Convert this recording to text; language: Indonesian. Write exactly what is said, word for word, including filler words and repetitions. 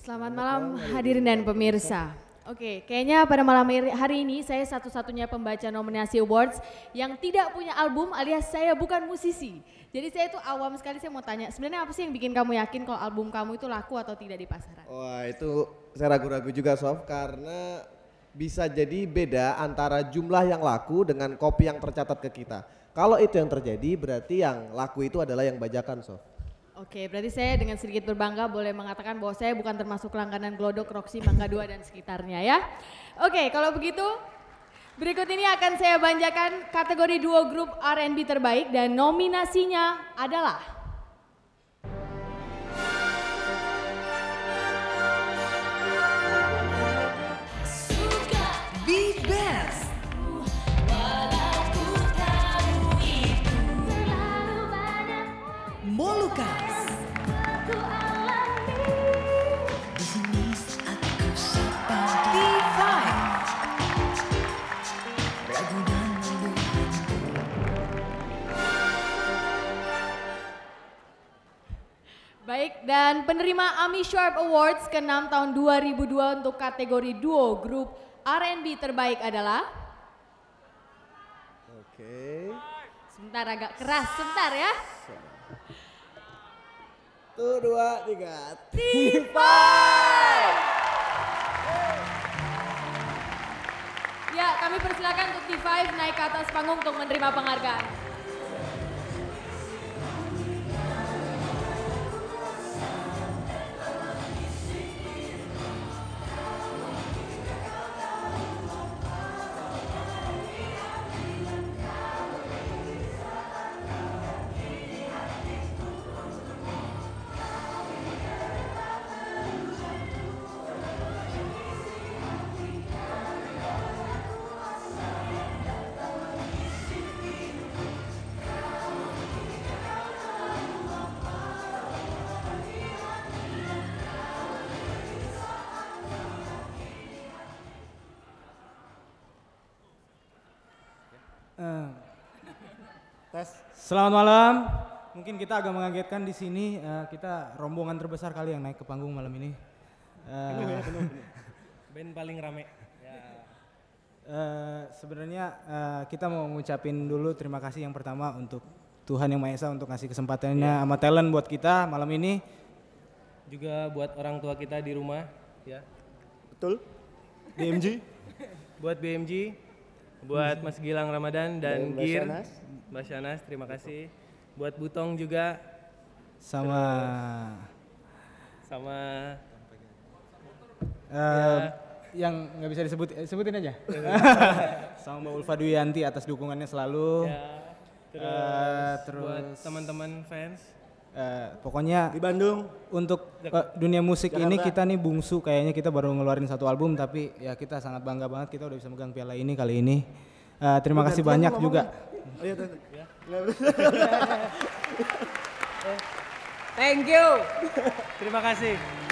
Selamat malam hadirin dan pemirsa. Oke, kayaknya pada malam hari ini saya satu-satunya pembaca nominasi awards yang tidak punya album alias saya bukan musisi. Jadi saya itu awam sekali, saya mau tanya, sebenarnya apa sih yang bikin kamu yakin kalau album kamu itu laku atau tidak di pasaran? Wah itu saya ragu-ragu juga Sof, karena bisa jadi beda antara jumlah yang laku dengan kopi yang tercatat ke kita. Kalau itu yang terjadi berarti yang laku itu adalah yang bajakan Sof. Oke, berarti saya dengan sedikit berbangga boleh mengatakan bahwa saya bukan termasuk langganan Glodok, Roxy, Mangga dua dan sekitarnya ya. Oke, kalau begitu berikut ini akan saya bacakan kategori duo grup R and B terbaik dan nominasinya adalah Be Best, Molucas, T five, baik, dan penerima AMI Sharp Awards ke enam tahun dua ribu dua untuk kategori duo grup R and B terbaik adalah Oke. sebentar agak keras, sebentar ya. Satu, dua, tiga. T five. Ya, kami persilakan untuk T five naik ke atas panggung untuk menerima penghargaan. Uh, tes. Selamat malam. Mungkin kita agak mengagetkan di sini. Uh, kita rombongan terbesar kali yang naik ke panggung malam ini. Uh, penuh ya, penuh, penuh. Band paling rame. Ya. Uh, Sebenarnya uh, kita mau ngucapin dulu terima kasih yang pertama untuk Tuhan Yang Maha Esa untuk ngasih kesempatannya sama talent buat kita malam ini. Juga buat orang tua kita di rumah, ya. Betul. B M G. Buat B M G. Buat Mas Gilang Ramadan dan, Dan Mbak Gir, Shanas. Mbak Shanas, terima kasih. Buat Butong juga, Sama sama uh, ya. yang nggak bisa disebut, eh, sebutin aja. Sama Mbak Ulfa Duyanti atas dukungannya selalu. Ya, terus, Uh, buat terus teman-teman fans. Uh, pokoknya Di Bandung. untuk uh, dunia musik Jakarta. ini kita nih bungsu, kayaknya kita baru ngeluarin satu album tapi ya kita sangat bangga banget kita udah bisa megang piala ini kali ini. Uh, terima kasih banyak juga. Oh, iya, tuh. Ya. Thank you. Terima kasih.